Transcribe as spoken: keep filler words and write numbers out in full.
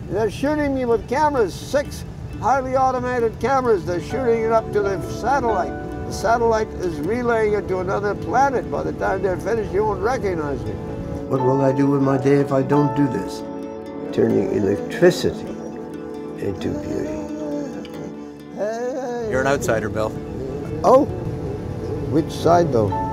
They're shooting me with cameras, six highly automated cameras. They're shooting it up to the satellite. The satellite is relaying it to another planet. By the time they're finished, you won't recognize me. What will I do with my day if I don't do this? Turning electricity into beauty. You're an outsider, Bill. Oh, which side though?